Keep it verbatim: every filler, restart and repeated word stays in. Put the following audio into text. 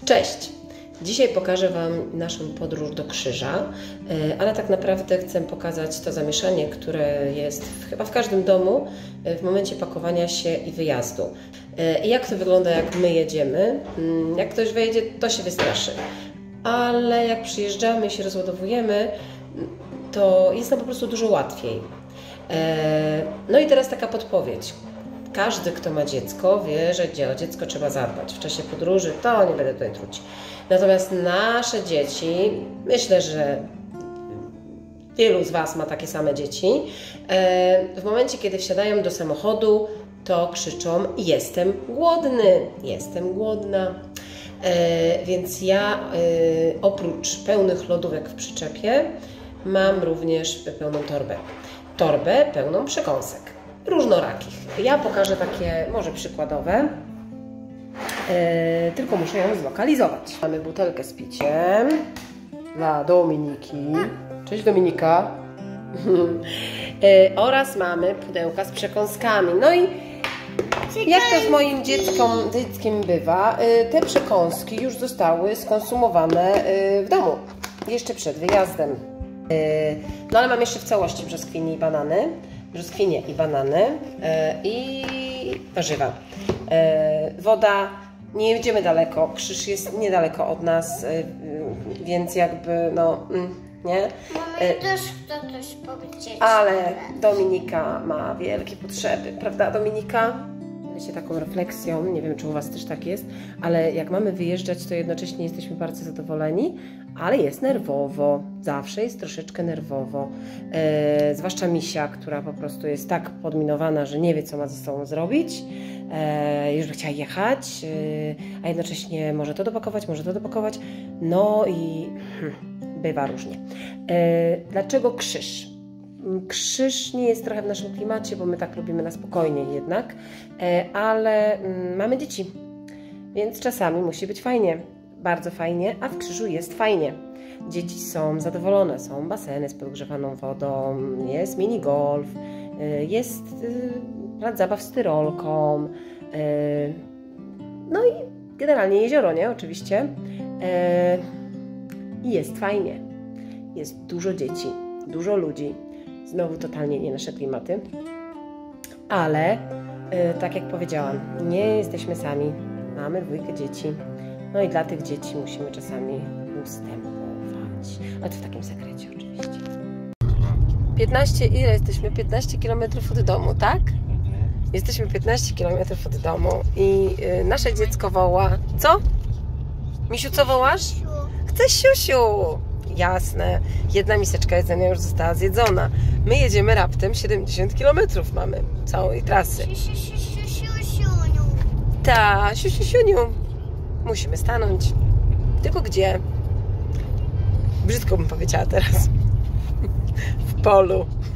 Cześć! Dzisiaj pokażę Wam naszą podróż do Krzyża, ale tak naprawdę chcę pokazać to zamieszanie, które jest w, chyba w każdym domu w momencie pakowania się i wyjazdu. I jak to wygląda, jak my jedziemy. Jak ktoś wyjedzie, to się wystraszy, ale jak przyjeżdżamy i się rozładowujemy, to jest nam po prostu dużo łatwiej. No i teraz taka podpowiedź. Każdy, kto ma dziecko, wie, że o dziecko trzeba zadbać. W czasie podróży to nie będę tutaj truć. Natomiast nasze dzieci, myślę, że wielu z Was ma takie same dzieci, w momencie, kiedy wsiadają do samochodu, to krzyczą: jestem głodny, jestem głodna. Więc ja oprócz pełnych lodówek w przyczepie mam również pełną torbę. Torbę pełną przekąsek. Różnorakich. Ja pokażę takie może przykładowe, e, tylko muszę ją zlokalizować. Mamy butelkę z piciem dla Dominiki. Cześć Dominika. e, oraz mamy pudełka z przekąskami. No i jak to z moim dzieckiem, dzieckiem bywa, e, te przekąski już zostały skonsumowane e, w domu, jeszcze przed wyjazdem. E, no ale mam jeszcze w całości brzoskwinie i banany. brzoskwinie i banany e, i warzywa. E, woda, nie jedziemy daleko, Krzyż jest niedaleko od nas, e, więc jakby no, nie? Mamy też chce coś powiedzieć. Ale Dominika ma wielkie potrzeby, prawda Dominika? Się taką refleksją, nie wiem, czy u Was też tak jest, ale jak mamy wyjeżdżać, to jednocześnie jesteśmy bardzo zadowoleni, ale jest nerwowo, zawsze jest troszeczkę nerwowo, e, zwłaszcza Misia, która po prostu jest tak podminowana, że nie wie, co ma ze sobą zrobić, e, już by chciała jechać, e, a jednocześnie może to dopakować, może to dopakować, no i hmm, bywa różnie. E, dlaczego Krzyż? Krzyż nie jest trochę w naszym klimacie, bo my tak lubimy na spokojnie jednak, ale mamy dzieci, więc czasami musi być fajnie, bardzo fajnie, a w Krzyżu jest fajnie. Dzieci są zadowolone, są baseny z podgrzewaną wodą, jest minigolf, jest plac zabaw z tyrolką, no i generalnie jezioro, nie? Oczywiście. I jest fajnie, jest dużo dzieci, dużo ludzi. Znowu totalnie nie nasze klimaty, ale yy, tak jak powiedziałam, nie jesteśmy sami, mamy dwójkę dzieci, no i dla tych dzieci musimy czasami ustępować, ale to w takim sekrecie oczywiście. piętnaście, ile jesteśmy? piętnaście kilometrów od domu, tak? Jesteśmy piętnaście kilometrów od domu i yy, nasze dziecko woła, co? Misiu, co wołasz? Chcę siusiu! Jasne, jedna miseczka jedzenia już została zjedzona. My jedziemy raptem siedemdziesiąt kilometrów mamy całej trasy. Ta, siusiu, musimy stanąć. Tylko gdzie? Brzydko bym powiedziała teraz. W polu.